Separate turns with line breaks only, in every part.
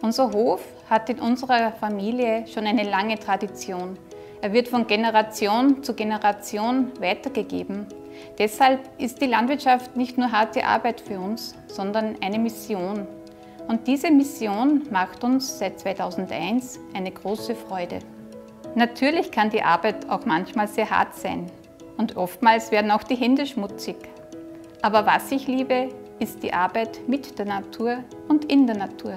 Unser Hof hat in unserer Familie schon eine lange Tradition. Er wird von Generation zu Generation weitergegeben. Deshalb ist die Landwirtschaft nicht nur harte Arbeit für uns, sondern eine Mission. Und diese Mission macht uns seit 2001 eine große Freude. Natürlich kann die Arbeit auch manchmal sehr hart sein und oftmals werden auch die Hände schmutzig. Aber was ich liebe, ist die Arbeit mit der Natur und in der Natur.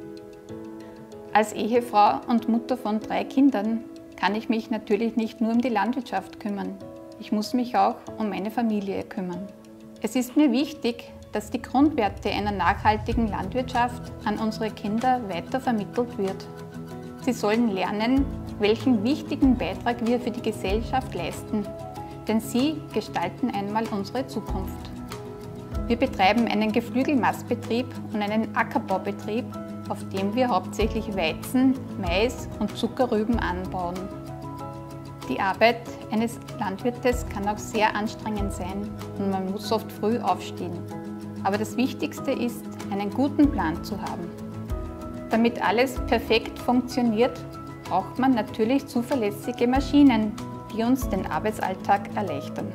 Als Ehefrau und Mutter von 3 Kindern kann ich mich natürlich nicht nur um die Landwirtschaft kümmern. Ich muss mich auch um meine Familie kümmern. Es ist mir wichtig, dass die Grundwerte einer nachhaltigen Landwirtschaft an unsere Kinder weitervermittelt wird. Sie sollen lernen, welchen wichtigen Beitrag wir für die Gesellschaft leisten, denn sie gestalten einmal unsere Zukunft. Wir betreiben einen Geflügelmastbetrieb und einen Ackerbaubetrieb, auf dem wir hauptsächlich Weizen, Mais und Zuckerrüben anbauen. Die Arbeit eines Landwirtes kann auch sehr anstrengend sein und man muss oft früh aufstehen. Aber das Wichtigste ist, einen guten Plan zu haben. Damit alles perfekt funktioniert, braucht man natürlich zuverlässige Maschinen, die uns den Arbeitsalltag erleichtern.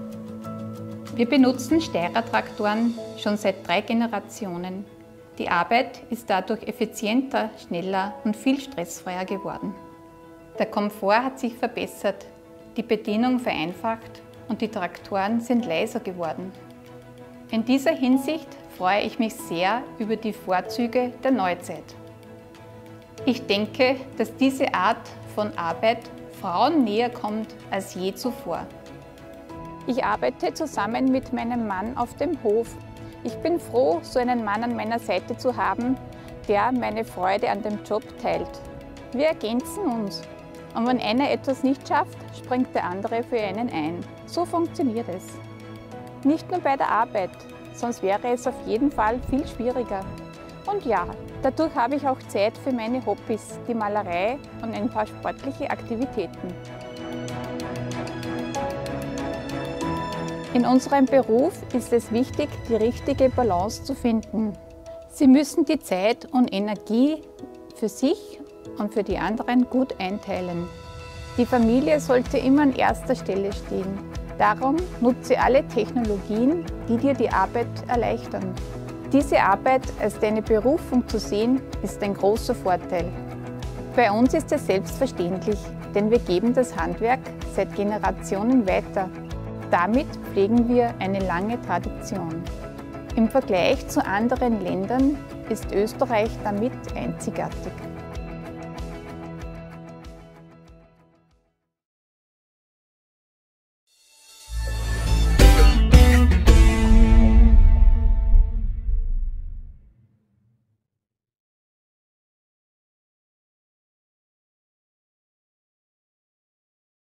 Wir benutzen Steirer-Traktoren schon seit 3 Generationen. Die Arbeit ist dadurch effizienter, schneller und viel stressfreier geworden. Der Komfort hat sich verbessert, die Bedienung vereinfacht und die Traktoren sind leiser geworden. In dieser Hinsicht freue ich mich sehr über die Vorzüge der Neuzeit. Ich denke, dass diese Art von Arbeit Frauen näher kommt als je zuvor. Ich arbeite zusammen mit meinem Mann auf dem Hof. Ich bin froh, so einen Mann an meiner Seite zu haben, der meine Freude an dem Job teilt. Wir ergänzen uns. Und wenn einer etwas nicht schafft, springt der andere für einen ein. So funktioniert es. Nicht nur bei der Arbeit, sonst wäre es auf jeden Fall viel schwieriger. Und ja, dadurch habe ich auch Zeit für meine Hobbys, die Malerei und ein paar sportliche Aktivitäten. In unserem Beruf ist es wichtig, die richtige Balance zu finden. Sie müssen die Zeit und Energie für sich und für die anderen gut einteilen. Die Familie sollte immer an erster Stelle stehen. Darum nutze alle Technologien, die dir die Arbeit erleichtern. Diese Arbeit als deine Berufung zu sehen, ist ein großer Vorteil. Bei uns ist es selbstverständlich, denn wir geben das Handwerk seit Generationen weiter. Damit pflegen wir eine lange Tradition. Im Vergleich zu anderen Ländern ist Österreich damit einzigartig.